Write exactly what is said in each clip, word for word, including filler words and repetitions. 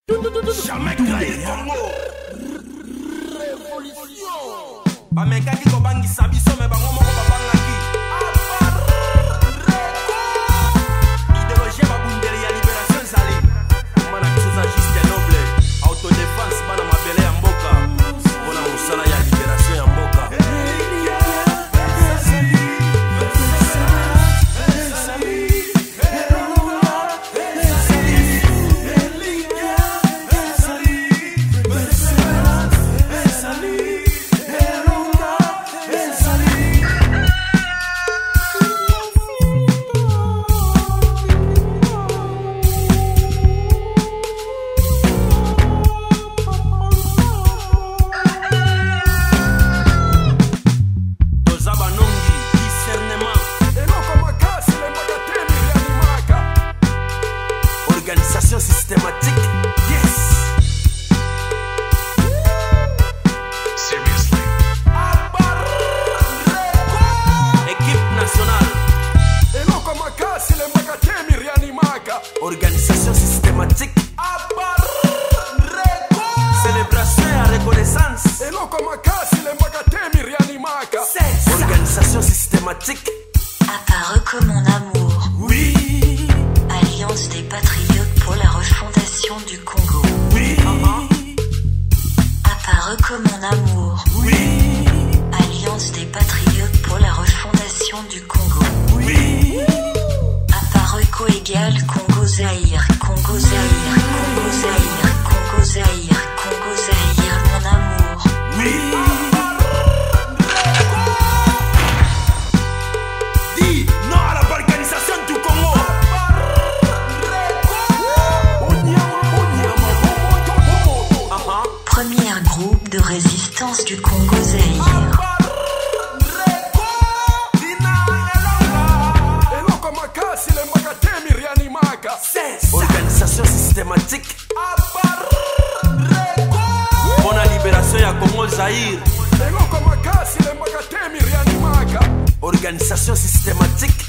Jamais créé Congo. Révolution. Bamekaki kobangi sabiso me bango moko babangaki. Idéologie babundeli ya libération ezali. Mana kisoza juste noble. Autodéfense bana mabele ya mboka. Mpona mosala ya libération ya mboka. Organisation systématique, yes. Seriously. Équipe nationale. Organisation systématique. Célébration et reconnaissance. Organisation systématique. Apparu comme mon amour. Oui. Alliance des patriotes pour la refondation du Congo. Oui. Apparu comme mon amour. Oui. Alliance des patriotes pour la refondation du Congo. Oui. Apparu co-égal Congo-Zaïre, Congo-Zaïre, Congo-Zaïre, Congo-Zaïre, Congo-Zaïre, mon amour. Oui. Dis non à la balkanisation du Congo. Premier groupe de résistance du Congo-Zaïre. Organisation systématique. Pour la libération ya Congo-Zaïre. Organisation systématique.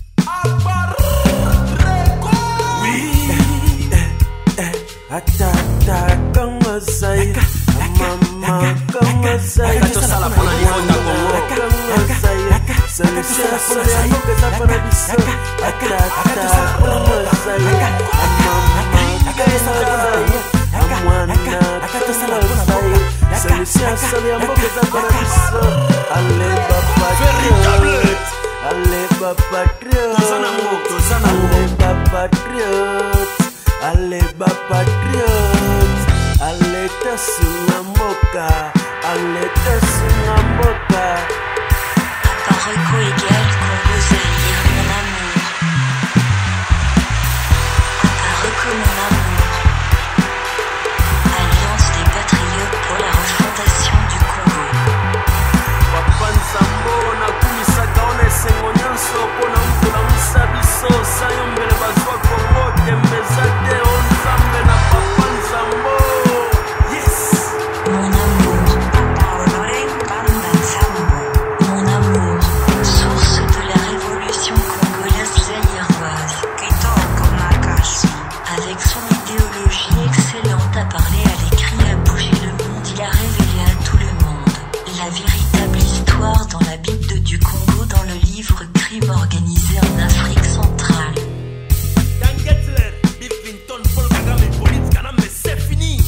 Oui. Atata Congo-Zaïre, mama Congo-Zaïre, Atosala pour la libération ya Congo-Zaïre, solution pour les amours que ça prend biso. Atata Congo-Zaïre, mama Congo-Zaïre, amwana Congo-Zaïre, solution pour les amours que ça prend biso. Allez papatriote, allez papatriote, allez papatriote. Allez ba patriote, allez tasunga mboka, allez tasunga mboka. Apparu co-égal Congo-Zaïre, mon amour. Apparu comme mon amour. Alliance des patriotes pour la refondation du Congo. Papa Nzambo na kumisaka ona esengo nyonso mpona mpona misabiso sayo mbele bazwa Kongo tembeza te o Nzambe na Papa Nzambo. Yes. Mon amour, mon amour, source de la révolution congolaise zaïroise. Avec son idéologie excellente à parler, à l'écrit, à bouger le monde, il a révélé à tout le monde la véritable histoire dans la Bible du Congo, dans le livre Crime organisé en Afrique centrale. Bill Clinton, Paul Kagame, police Kanam, mais c'est fini.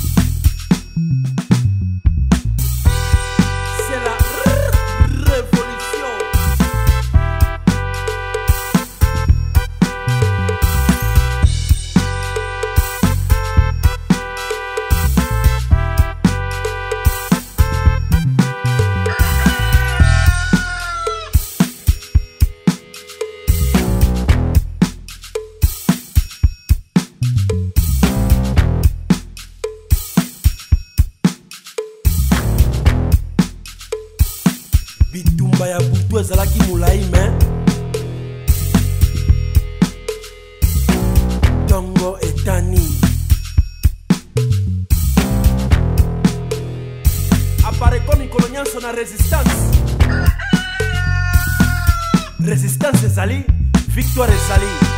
C'est la révolution. Bitumba ya butu ezalaki molai me ntongo etani. Apareko mikolo nyonso na résistance. Résistance ezali, victoire ezali.